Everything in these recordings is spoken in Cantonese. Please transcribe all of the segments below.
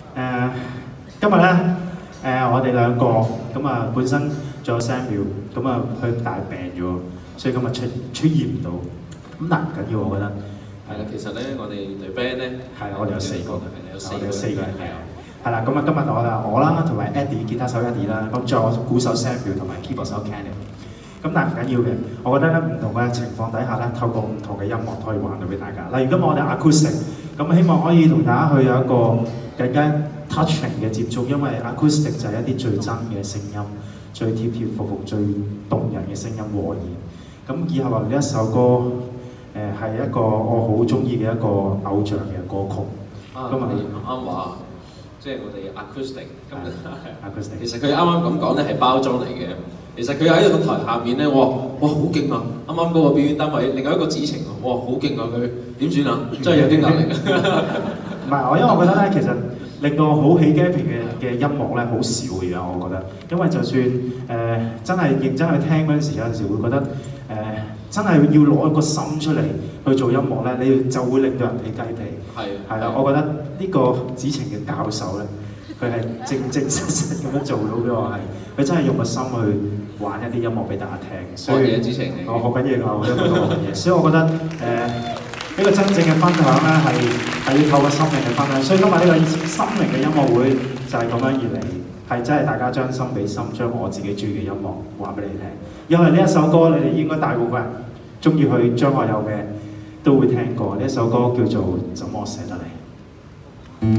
今日咧我哋兩個咁啊，本身仲有 Samuel， 咁啊佢大病咗，所以今日出現唔到。咁但唔緊要，我覺得。 係啦，其實咧我哋隊 band 咧係我哋有4個， 我哋有四個人係啊。 係啦，咁啊今日我啦，同埋 Eddie 吉他手 Eddie 啦，咁仲有鼓手 Samuel 同埋 keyboard 手 Kenny。咁但係唔緊要嘅，我覺得咧唔同嘅情況底下咧，透過唔同嘅音樂可以玩到俾大家。例如今日我哋 acoustic， 咁希望可以同大家去有一個更加 touching 嘅接觸，因為 acoustic 就係一啲最真嘅聲音，最貼貼服服、最動人嘅聲音和弦。咁以後呢一首歌係一個我好中意嘅一個偶像嘅歌曲。 咁啊，你啱話，即係我哋 acoustic， acoustic。 其實佢啱啱咁講咧係包裝嚟嘅。其實佢喺個台下面咧，哇好勁啊！啱啱嗰個表演單位，另外一個子晴，哇好勁啊！佢點算啊？真係有啲壓力啊！ 唔係因為我覺得咧，其實令到好起雞皮嘅音樂咧，好少嘅而我覺得，因為就算真係認真去聽嗰陣時，有陣時會覺得真係要攞一個心出嚟去做音樂咧，你就會令到人起雞皮。係啦，我覺得呢個子晴嘅教授咧，佢係正實咁樣做到俾我係，佢真係用個心去玩一啲音樂俾大家聽。所以子晴， 我學緊嘢啊，我都覺得學緊嘢。所以我覺得呢個真正嘅分享咧係要透過心靈嘅分享。所以今日呢個心靈嘅音樂會就係咁樣而嚟，係真係大家將心比心，將我自己中意嘅音樂話俾你聽。因為呢一首歌，你哋應該大部分人中意去張學友嘅都會聽過。呢一首歌叫做《怎麼捨得你》。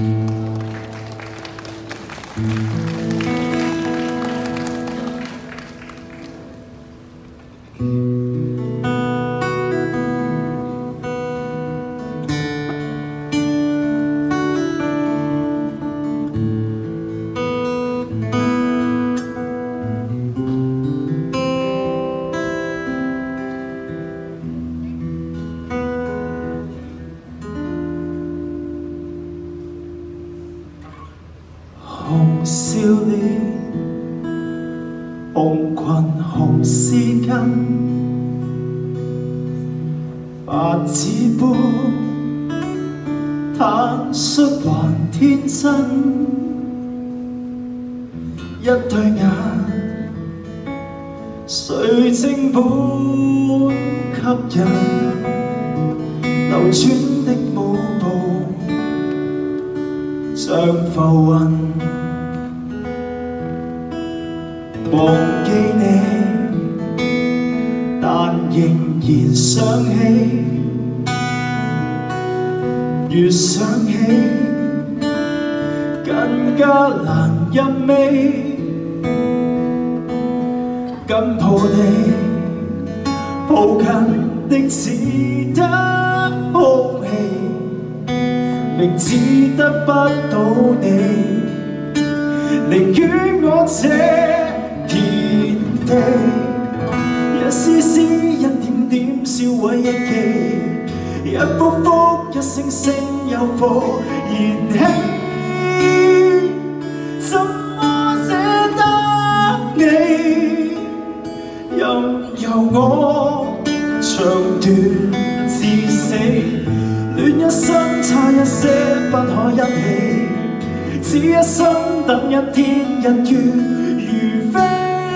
紅笑臉，紅裙紅絲巾，白紙般坦率還天真，一對眼水晶般吸引，流轉的舞步像浮雲。忘記你，但仍然想起，越想起更加難入味。緊抱你，抱近的只得空氣，明知得不到你，寧願我這田地，一絲絲一點點燒毀憶記，一幅幅一聲聲有火燃起，怎麼捨得你？任由我長斷至死，戀一生差一些不可一起，只一生等一天日月如飛。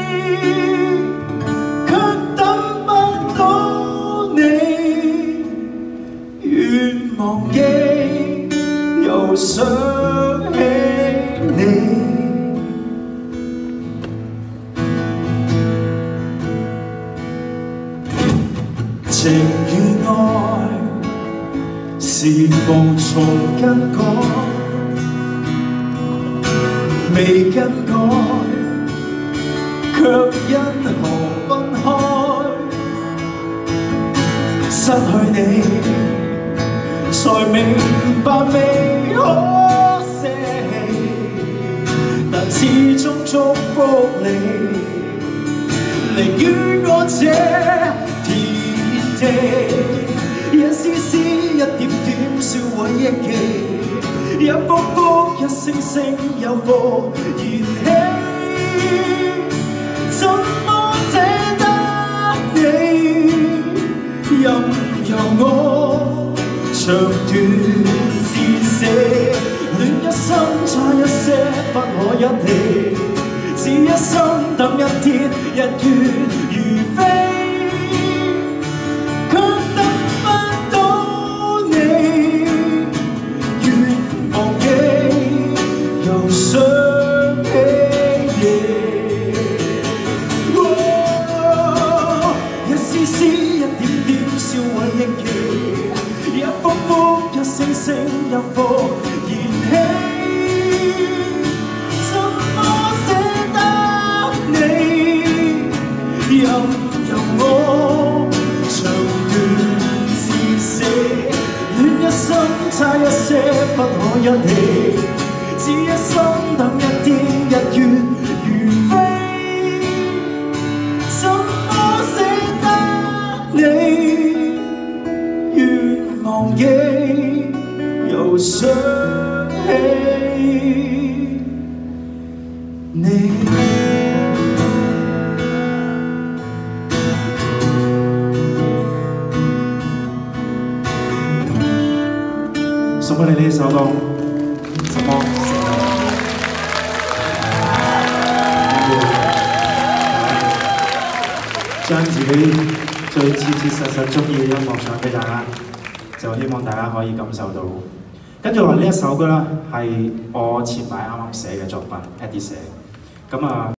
忘記又想起你，情與愛是無從更改，未更改，卻因何分開？失去你，才明白未可捨棄，但始終祝福你，寧願我這田地，一絲絲一點點燒毀憶記，一幅幅一聲聲有火燃起，怎麼捨得你？任由我長斷至死，戀一生差一些不可一離，只一心等一天日月如飛，卻等不到你，越忘記又想起你，一絲絲一點點燒毀憶記，一幅幅一聲聲入伏燃起。任由我長斷至死，戀一生差一些不可一離，只一心等一天日月如飛，怎麼捨得你？越忘記又想起你。送俾你呢首歌，什麼？將自己最切切實實中意嘅音樂唱俾大家，就希望大家可以感受到。跟住落呢一首歌啦，係我前排啱啱寫嘅作品 ，Eddie 寫。咁啊。